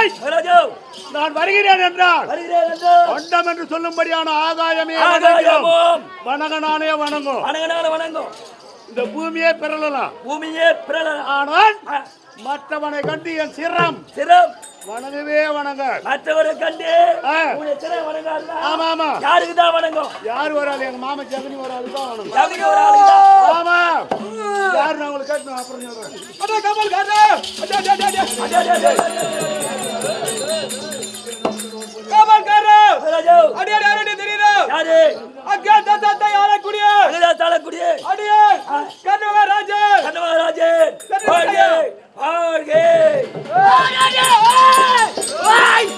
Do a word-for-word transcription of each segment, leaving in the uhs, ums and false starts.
நான் வருகிறேன் என்றால் அண்டம் என்று சொல்லும்படியான ஆகாயமே வணங்கனானே வணங்கும் வணங்கும் இந்த பூமியே பிறழலாம் பூமியே பிறழலாம் ஆனால் மற்றவனை கண்டு என் சிரம் சிரம் வணங்கவே வணங்க மற்றவரை கண்டு ஆமா ஆமா யாருக்கு தான் வணங்கும் யாரு வராது எங்க மாமா ஜெகனி வராது தான் வணங்கும் ஜெகனி வராது ஆமா யாரு நான் உங்களுக்கு கேட்கணும் அப்புறம் சொல்றேன் அட கமல் காரே அட அட அட கமல் காரே ராஜோ அடி அடி அடி தெரியுதா யாரு அக்கா தாத்தா யார குடியே அங்க தால குடியே அடியே கண்ணவ ராஜே கண்ணவ ராஜே ஓகே ஓகே ஓய்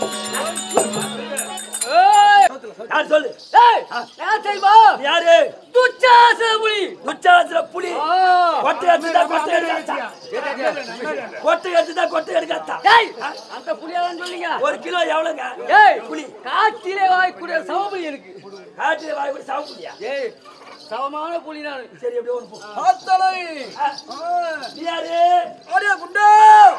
யார் சொல்லு ஏய் நான் தெரியுமா யாரு துச்சாசன புலி துச்சாசன புலி கொட்டை எடுத்தா கொட்டை எடுத்தா கொட்டை எடுத்தா கொட்டை எடுத்தா ஏய் அந்த புலியான்னு சொல்லுங்க ஒரு கிலோ எவ்வளவுங்க ஏய் புலி காட்டிலே வாய்க்கூடிய சவபுலி இருக்கு காட்டிலே வாய்க்கூடிய சவபுலியா ஏய் சவமான புலி நான் சரி அப்படியே ஒரு போ ஆத்தலை யாரு அடே குண்டா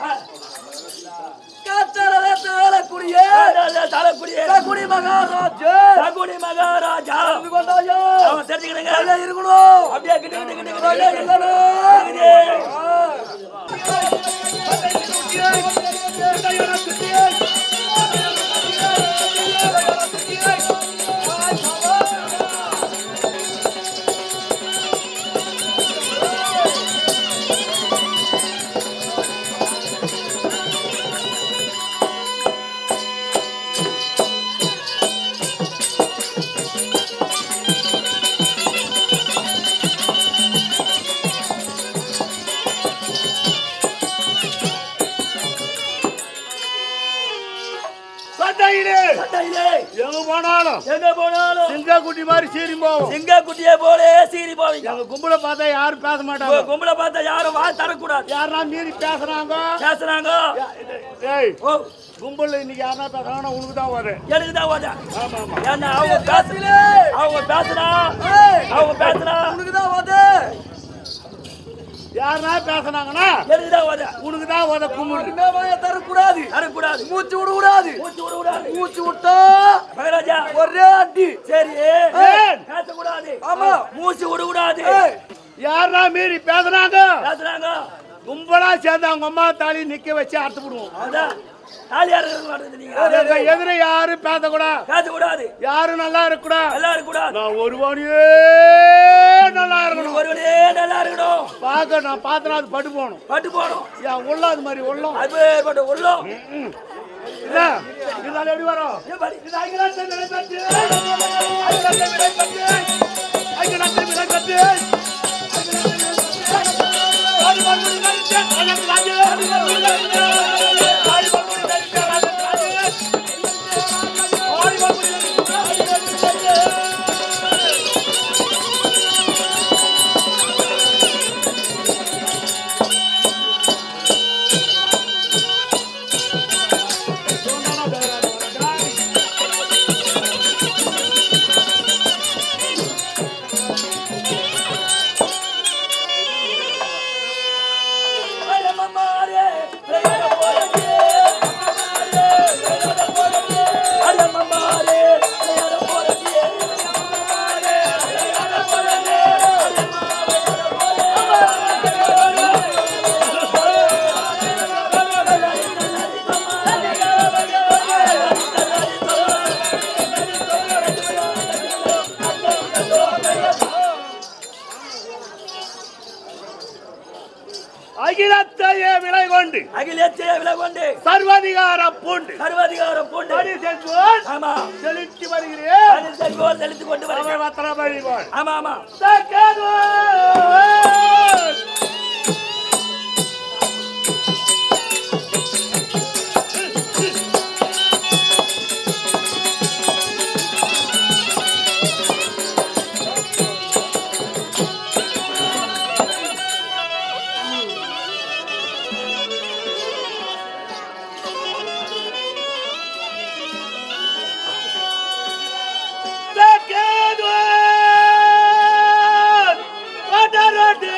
காத்தல தல குடியே தல குடியே சகுடி மகாராஜா சகுடி மகாராஜா கொண்டாயோ அவன் தெரிஞ்சுக்கணுங்க நல்லா இருக்கணும் அப்படியே கிட்ட கிட்ட கிட்ட நல்லா எங்க போனாலும் எங்க போனாலும் சிங்கா குட்டி மாதிரி சீரி போவோம் சிங்கா குட்டியே போல சீரி போவீங்க எங்க கும்பல பார்த்தா யாரும் பேச மாட்டாங்க கும்பல பார்த்தா யாரும் வா தரக்கூடாது யாரா மீறி பேசுறாங்க பேசுறாங்க ஏய் ஓ கும்பல்ல இன்னைக்கு யாரா பேசுறாங்கன்னா உனக்கு தான் வரும் எனக்கு தான் வரும் ஆமா ஆமா ஏன்னா அவங்க பேசல அவங்க பேசுறா அவங்க பேசுறா உனக்கு தான் வரும் யாரா பேசுனாங்கன்னா எனக்கு தான் வரும் உனக்கு தான் வரும் கும்பல் மேவாய தரக்கூடாது தரக்கூடாது மூச்சு விட கூடாது மூச்சு விட கூடாது மூச்சு விட்டா மகாராஜா ஒரே அடி சரி பேசக்கூடாது ஆமா மூச்சு விட கூடாது யாரா மீறி பேசுறாங்க பேசுறாங்க கும்பலா சேர்ந்து அவங்க அம்மா தாலி நிக்க வச்சு அறுத்து விடுவோம் அதான் தாலி அறுத்து நீங்க எதிர யாரும் பேசக்கூடாது பேசக்கூடாது யாரும் நல்லா இருக்கக்கூடாது நல்லா இருக்கக்கூடாது நான் ஒருவனே நல்லா இருக்கணும் ஒருவனே நல்லா இருக்கணும் பாக்க நான் பார்த்தனா அது பட்டு போகணும் பட்டு போகணும் ஏன் உள்ளம் அது மாதிரி உள்ளம் அது பட்டு உள்ளம் இல்ல இதனால எப்படி வரும் இது ஐயனாத்தை விளைப்பட்டு ஐயனாத்தை விளைப்பட்டு ஐயனாத்தை விளைப்பட்டு ஆடி பங்குனி நடிச்ச அழகு ராஜே ஆடி பங்குனி நடிச்ச ஆடி பங்குனி நடிச்ச அழகு ராஜே ஆடி பங்குனி நடிச்ச அழகு ராஜே அகிலத்தையே விலை கொண்டு அகிலத்தையே விலை கொண்டு சர்வாதிகாரம் பூண்டு சர்வாதிகாரம் பூண்டு பணி செல்வோன் ஆமா செலுத்தி வருகிறேன் பணி செல்வோன் செலுத்தி கொண்டு வருகிறேன் வத்திர பழிவோன் ஆமா ஆமா What are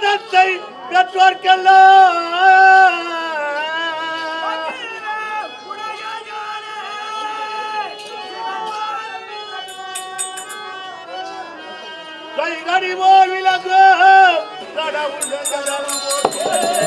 வேதத்தை பெற்றோர்க்கெல்லாம் கைகடி போல் விளங்கு கடவுள்